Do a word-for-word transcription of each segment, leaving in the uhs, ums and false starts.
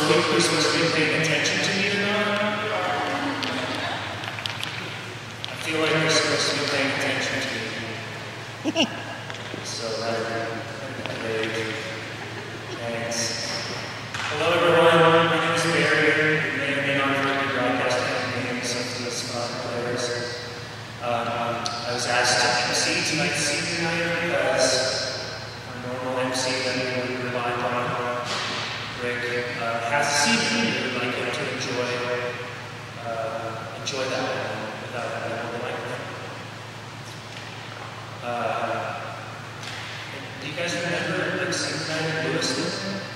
week we're supposed to be paying attention to me or not? I feel like we're supposed to be paying attention to me. So that great. Thanks. Hello everyone, my name is Barry. You may or may not have heard me broadcasting the names of the squad players. Um, I was asked to M C tonight's senior night because our normal M C that we would rely on, Rick, uh, has a senior. We would like him to enjoy, uh, enjoy that one without having a microphone. Uh, do you guys remember Rick senior night in Lewiston?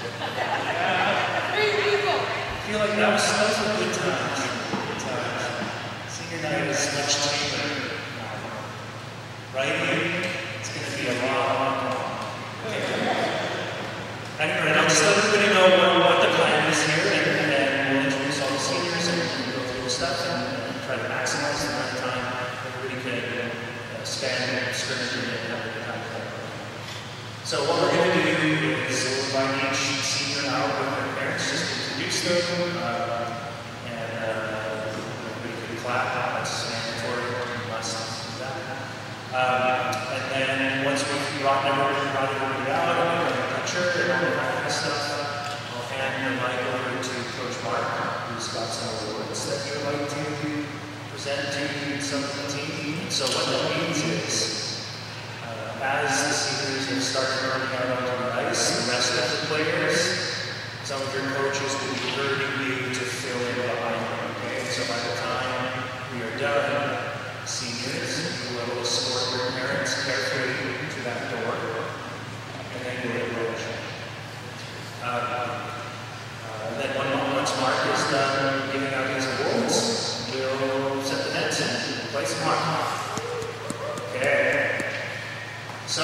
I feel like that was, that was a good time. Good times. Senior night is much cheaper. Right here, it's going to be a lot, lot, okay. Anyway, I'll just let everybody know what, what the plan is here, and, and then we'll introduce all the seniors and go through the stuff and, and try to maximize the amount of time everybody can uh, spend scrimmaging and have a good time. So what we're going to do is we'll invite each senior out with their parents just to introduce them, uh, and uh, everybody can clap. That's mandatory unless do that. Um, and then once we've brought everybody, brought everybody out and we've got a picture and all that kind of stuff, I'll hand the mic over to Coach Mark, who's got some awards that he would like to present to some of the team. So what that means is, uh, as the seniors have started running out onto the ice, the rest of the players, some of your coaches will be urging you to fill in behind them, okay? So by the time we are done, seniors, you will escort your parents carefully to that door, and then you'll approach. Uh, uh, then when, once Mark is done giving out his awards, we'll set the nets and place Mark. Okay. So,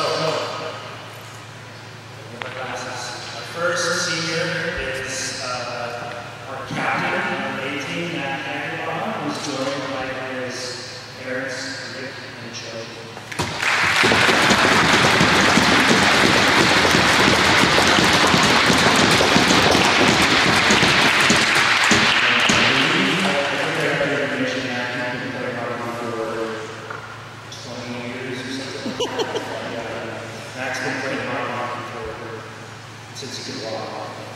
get my glasses. Our first senior is uh, our captain of eighteen, Matt Haggerbaum, who's joined by his parents, Rick and Joe. Matt's been playing hockey for since he could walk.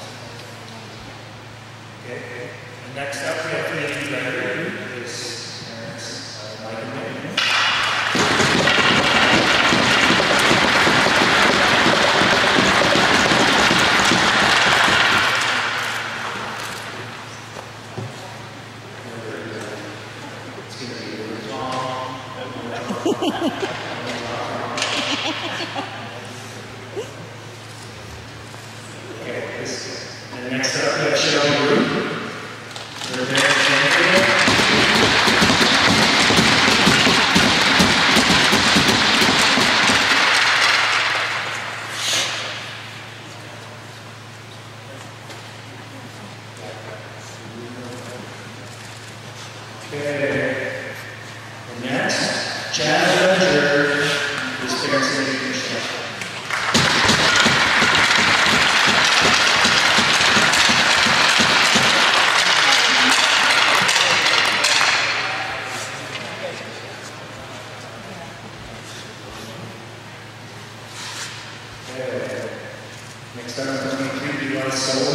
Okay. And next up, we have Lady Larry, his parents, uh, Mike and Megan. It's going to be really long. Okay, and next up we have Cheryl Group. Her parents are here. Okay. And next, Chad Ledger, his parents are here. Next up, I'm going to be P Y H A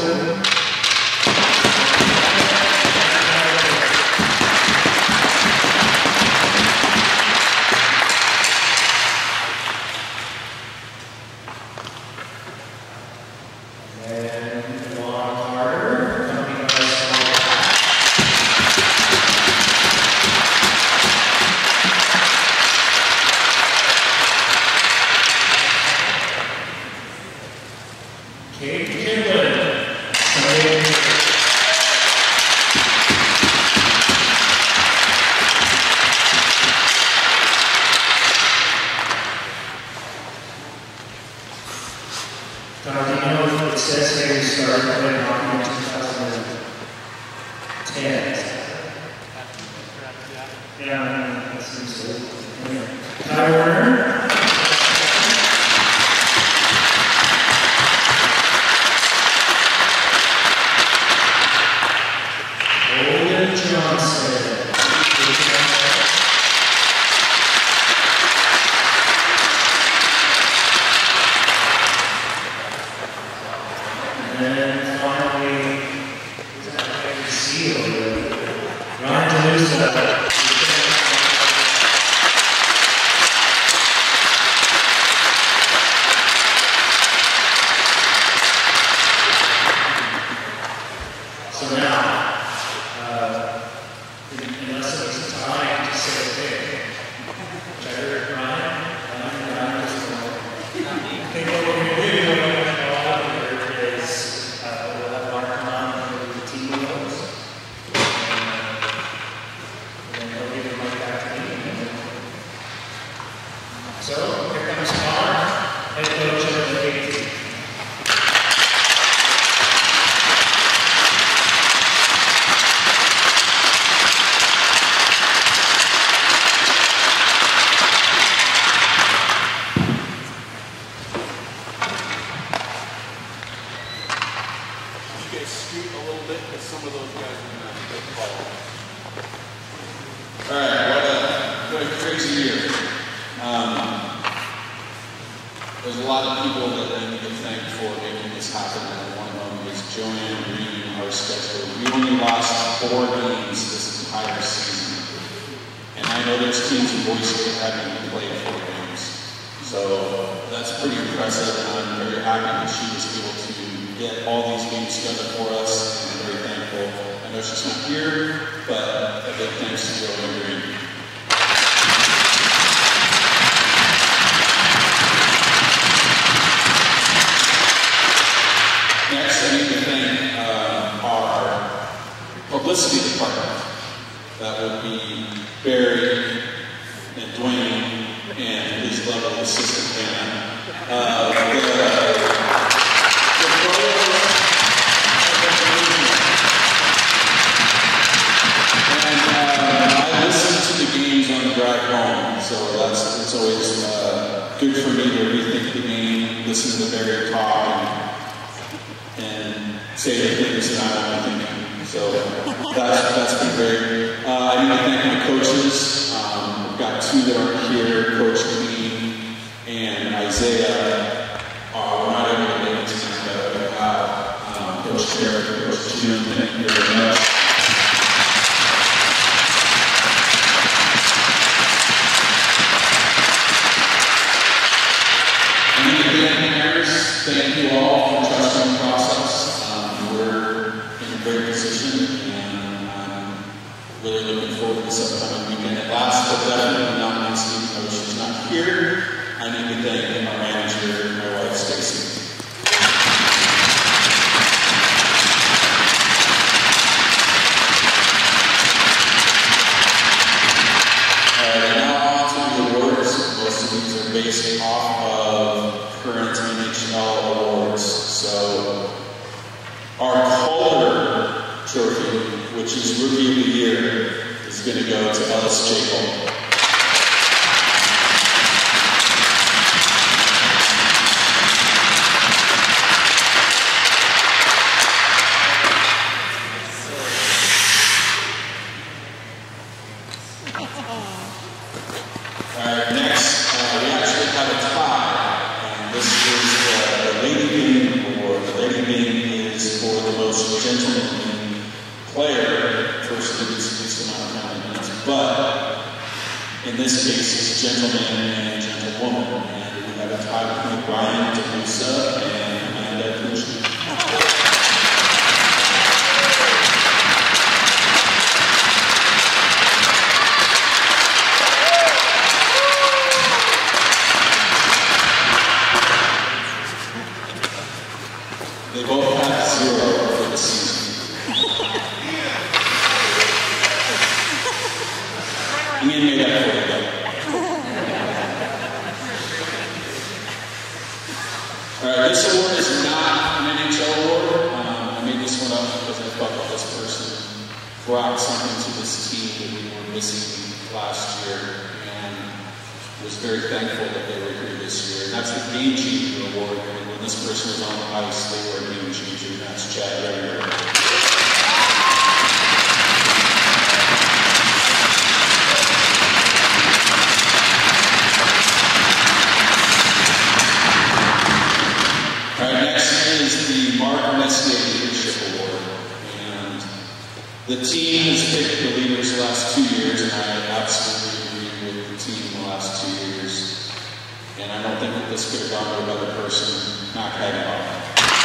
Don, do you know if it says here you started playing hockey in two thousand ten? Yeah, that seems good. Ty Werner? And then finally, who's that guy you see over there? Ryan Delusa. So now, uh, unless it was time to say okay, which I heard Ryan, Ryan, Ryan was I think what we're going to do, what we're going to go out here is uh, we'll have Mark come on and do the team goals. And then he'll give the mic back to me. So, here comes Mark, head coach of the big team. Scoot a little bit because some of those guys are going to big ball. All right, what a, what a crazy year. Um, there's a lot of people that I need to thank for making this happen, and one of them is Joanne reading our schedule. We only lost four games this entire season, and I know there's teams in Boise that haven't even played four games. So that's pretty impressive, and I'm very happy that she was able to get all these games together for us, and I'm very thankful. I know she's not here, but a big thanks to Joe and Green. Next, I need to thank uh, our publicity department. That would be Barry and Dwayne and his lovely assistant Hannah. Uh, the, And uh, I listen to the games on the drive home, so that's it's always uh, good for me to rethink the game, listen to Barry talk, and, and say the things that I want to think. So that's that's been great. Uh, I need to thank my coaches. Um, we've got two that aren't here, Coach Dean and Isaiah. Uh, we're not able to make it tonight, but we have um, Coach Derek and Coach Jim. Thank you very much. Thank you all for trusting the process. Um, we're in a great position, and I'm really looking forward to this upcoming weekend. At last, but definitely not next week, though she's not here. I need to thank our manager, my wife, Stacy. Alright, now on to the awards. Most of these are based off of current N H L awards. So our Calder trophy, which is Rookie of the Year, is going to go to Ellis Jacob. Alright, next, uh, we actually have a tie. This is uh, the Lady Bean Award. The Lady Bean is for the most gentlemanly player. First, it is least amount of time in minutes. But in this case, it's gentleman and gentlewoman. And we have a tie between Brian DeLusa and Amanda Kuchny. They both have zero for the season. Ian made that for you. Alright, this award is not an N H L award. Um, I made this one up because I thought that this person brought something to this team that we were missing last year, and was very thankful that they were here this year. And that's the Game Changer Award. And when this person was on the ice, they were a game changer. And that's Chad Redditor. All right, next is the Mark The team has picked the leaders the last two years, and I absolutely agree with the team the last two years. And I don't think that this could have gone to another person, Mac Hagenbach.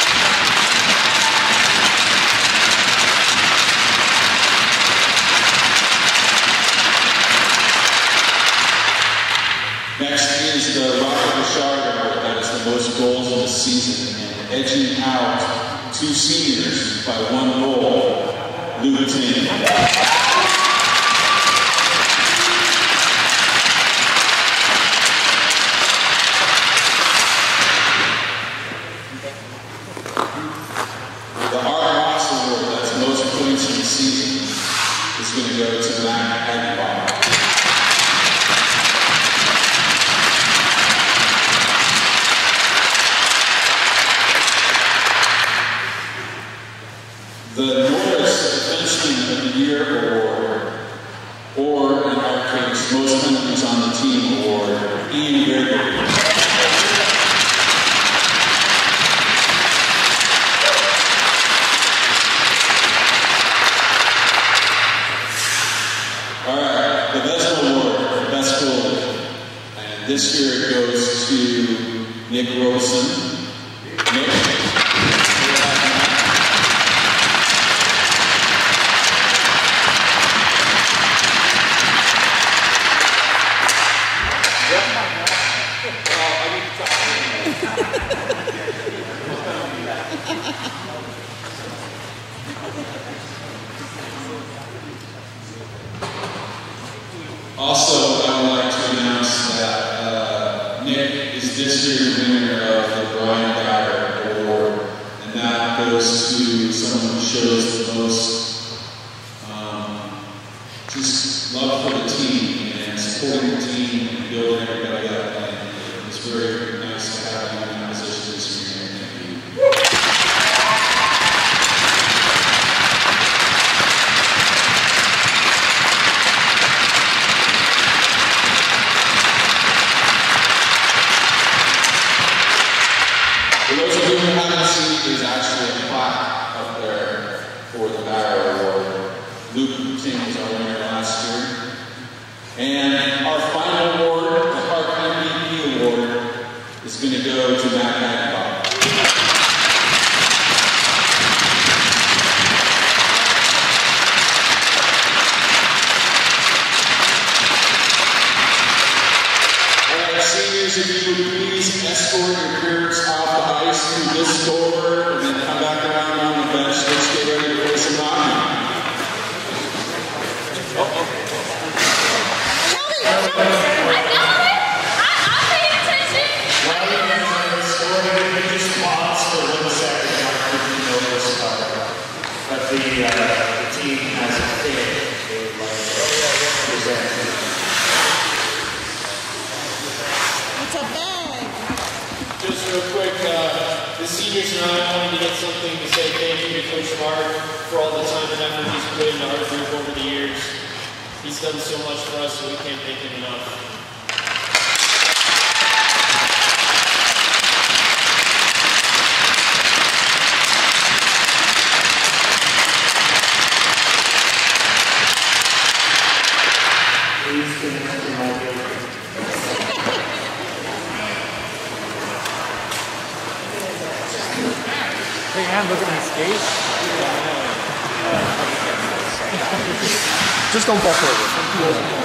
Next is the Rocket Richard Award, that is the most goals in the season, and edging out two seniors by one goal, Luke Ting. The Art Ross Award, that's most points in the season, is going to go to Mac Hagenbach. The Norris Defenseman of the Year Award, or in our case, most penalties on the team award, Ian Gregory. Alright, the best award, the best goalie. And this year it goes to Nick Rosen. Nick. Also, I would like to announce that uh, Nick is this year's winner of the Brian Dyer Award, and that goes to someone who shows the most um, just love for the team and supporting the team and building everybody up. And it's very nice to have you in that position this year. Thank you. For those of you who haven't seen, there's actually a plaque up there for the Dyer Award. Luke Ting was our winner last year. And our final award, the Park M V P Award, is going to go to Mac Hagenbach. Alright, seniors, if you would please escort your peers off the ice through this door and then come back around on the bench. Let's get ready to play some hockey. But the, uh, the team has a thing they would like to present. It's a bag. Just real quick, uh, the seniors and I wanted to get something to say thank you to Coach Mark for all the time and effort he's put into our group over the years. He's done so much for us, and we can't thank him enough. Hey man, look at my skate. Just don't fall forward.